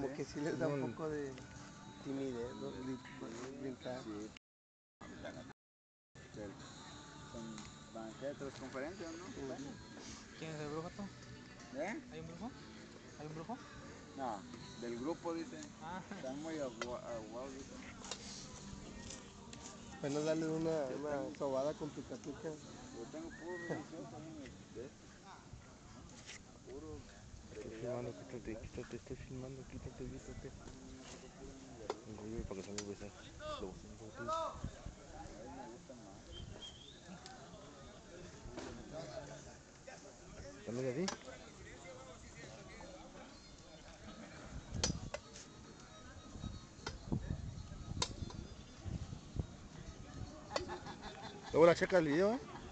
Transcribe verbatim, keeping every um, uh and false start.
como Sí. que sí les da un No. poco de timidez, ¿no? Brin- Brincar. Sí. Del- Son banquetes, conferencias, ¿no? Ujú. ¿Quién es el brujo tú? ¿Eh? ¿Hay un brujo? ¿Hay un brujo? No, del grupo dicen. Ah, Están muy aguados, dicen. Bueno, dale una, Yo una tengo- sobada con pica pica. Yo tengo puro religioso ahí en el de este. Puro de Estoy que filmando, hablan en quítate, inglés. quítate, estoy filmando, quítate, quítate. Un rollo para que no me beses. Lo voy a hacer por ti. A mí me gustan más. ¿También a ti? Luego la checa el video, ¿eh?